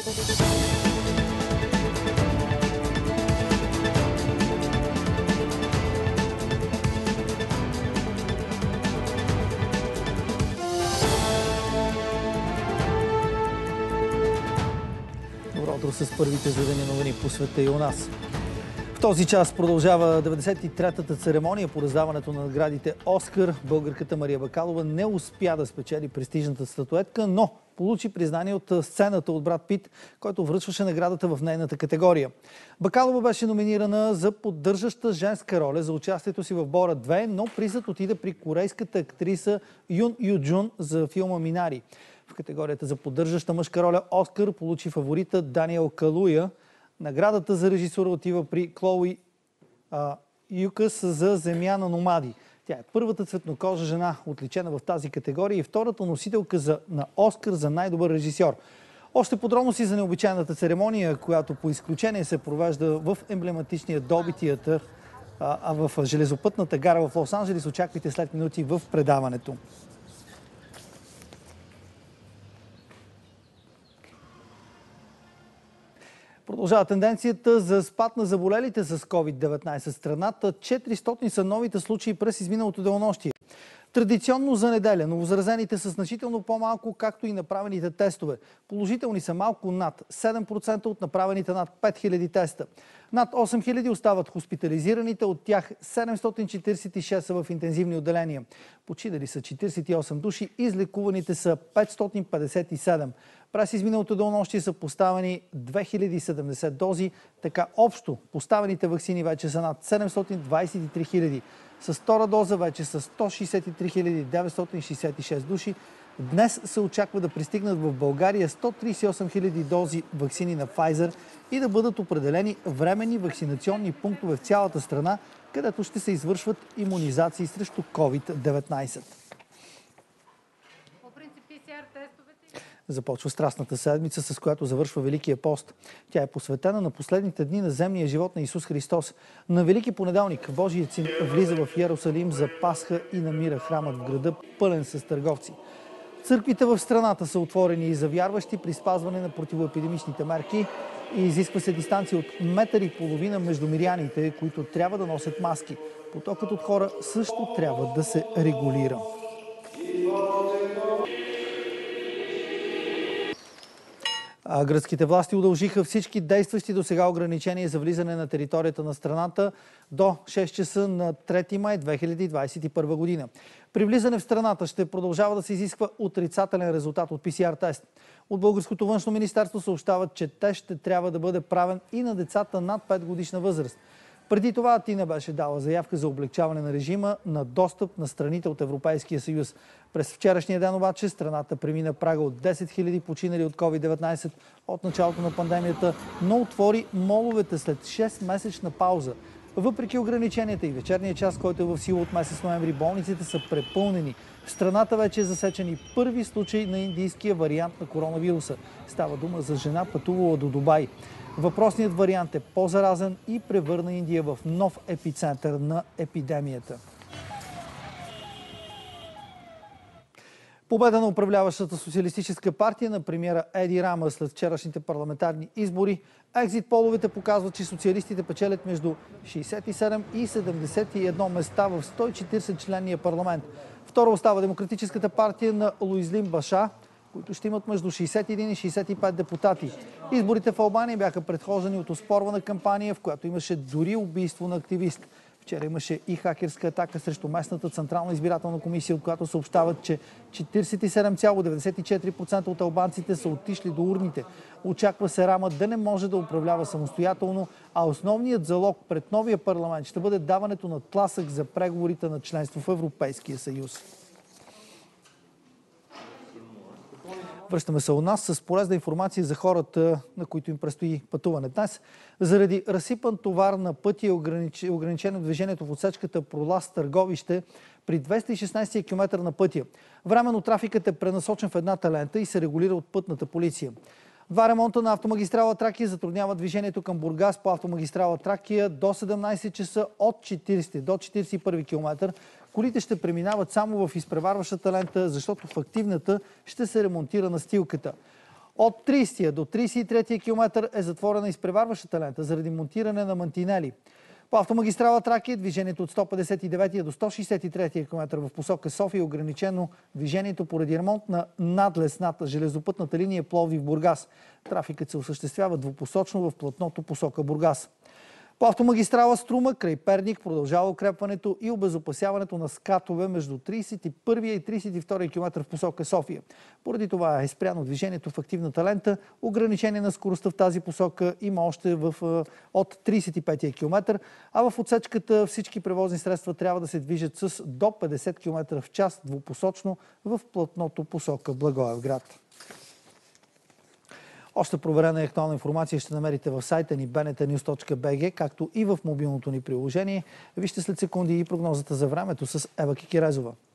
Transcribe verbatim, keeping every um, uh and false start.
Добро утро с първите зведени новини по света и у нас. В този час продължава деветдесет и третата церемония по раздаването на наградите Оскар. Българката Мария Бакалова не успя да спечели престижната статуетка, но получи признание от сцената от Брад Пит, който връчваше наградата в нейната категория. Бакалова беше номинирана за поддържаща женска роля за участието си в Бора две, но призът отиде при корейската актриса Юн Юджун за филма Минари. В категорията за поддържаща мъжка роля Оскар получи фаворита Даниел Калуя. Наградата за режисура отива при Клои а, Юкас за Земя на номади. Тя е първата цветнокожа жена, отличена в тази категория, и втората носителка за, на Оскар за най-добър режисьор. Още подробности за необичайната церемония, която по изключение се провежда в емблематичния Долби театър, а, а в железопътната гара в Лос-Анджелис, очаквайте след минути в предаването. Продължава тенденцията за спад на заболелите с ковид деветнайсет в страната. четиристотин са новите случаи през изминалото денонощие. Традиционно за неделя новозаразените са значително по-малко, както и направените тестове. Положителни са малко над седем процента от направените над пет хиляди теста. Над осем хиляди остават хоспитализираните, от тях седемстотин четиридесет и шест са в интензивни отделения. Починали са четиридесет и осем души, излекуваните са петстотин петдесет и седем. През изминалото денонощие са поставени две хиляди и седемдесет дози, така общо поставените ваксини вече са над седемстотин двадесет и три хиляди. С втора доза вече са сто шестдесет и три хиляди деветстотин шестдесет и шест души. Днес се очаква да пристигнат в България сто тридесет и осем хиляди дози ваксини на Pfizer и да бъдат определени временни вакцинационни пунктове в цялата страна, където ще се извършват имунизации срещу ковид деветнайсет. Започва Страстната седмица, с която завършва Великия пост. Тя е посветена на последните дни на земния живот на Исус Христос. На Велики понеделник Божият син влиза в Йерусалим за Пасха и намира храмът в града пълен с търговци. Църквите в страната са отворени и за вярващи при спазване на противоепидемичните мерки и изисква се дистанция от метър и половина между миряните, които трябва да носят маски. Потокът от хора също трябва да се регулира. А гръцките власти удължиха всички действащи до сега ограничения за влизане на територията на страната до шест часа на трети май две хиляди двадесет и първа година. При влизане в страната ще продължава да се изисква отрицателен резултат от пи си ар тест. От Българското външно министерство съобщават, че тест ще трябва да бъде правен и на децата над пет годишна възраст. Преди това Атина беше дала заявка за облегчаване на режима на достъп на страните от Европейския съюз. През вчерашния ден обаче страната премина прага от десет хиляди починали от ковид деветнайсет от началото на пандемията, но отвори моловете след шестмесечна пауза. Въпреки ограниченията и вечерния час, който е в сила от месец ноември, болниците са препълнени. В страната вече е засечен и първи случай на индийския вариант на коронавируса. Става дума за жена, пътувала до Дубай. Въпросният вариант е по-заразен и превърна Индия в нов епицентър на епидемията. Победа на управляващата социалистическа партия на премиера Еди Рама след вчерашните парламентарни избори. Екзит половете показват, че социалистите печелят между шейсет и седем и седемдесет и едно места в сто и четиридесет членния парламент. Второ остава Демократическата партия на Луизлин Баша, които ще имат между шейсет и един и шейсет и пет депутати. Изборите в Албания бяха предхождани от оспорвана кампания, в която имаше дори убийство на активист. Вчера имаше и хакерска атака срещу местната централна избирателна комисия, от която съобщават, че четиридесет и седем цяло деветдесет и четири процента от албанците са отишли до урните. Очаква се Рама да не може да управлява самостоятелно, а основният залог пред новия парламент ще бъде даването на тласък за преговорите на членство в Европейския съюз. Връщаме се у нас с полезна информация за хората, на които им предстои пътуване днес. Заради разсипан товар на пътя и ограничено движението в отсечката Пролаз Търговище при двеста и шестнадесети километър на пътя. Временно трафикът е пренасочен в едната лента и се регулира от пътната полиция. Два ремонта на автомагистрала Тракия затрудняват движението към Бургас по автомагистрала Тракия до седемнадесет часа от четиридесети до четиридесет и първи километър. Колите ще преминават само в изпреварващата лента, защото в активната ще се ремонтира настилката. От тридесетия до тридесет и третия километър е затворена изпреварващата лента заради монтиране на мантинели. По автомагистрала Тракия движението от сто петдесет и деветия до сто шестдесет и третия километър в посока София е ограничено движението поради ремонт на надлез над железопътната линия Пловдив-Бургас. Трафикът се осъществява двупосочно в платното посока Бургас. По автомагистрала Струма край Перник продължава укрепването и обезопасяването на скатове между тридесет и първия и тридесет и втория километър в посока София. Поради това е спряно движението в активната лента. Ограничение на скоростта в тази посока има още в, от тридесет и петия километър, а в отсечката всички превозни средства трябва да се движат с до петдесет километра в час двупосочно в платното посока Благоевград. Още проверена и актуална информация ще намерите в сайта ни би ен те нюз точка би джи, както и в мобилното ни приложение. Вижте след секунди и прогнозата за времето с Ева Кикирезова.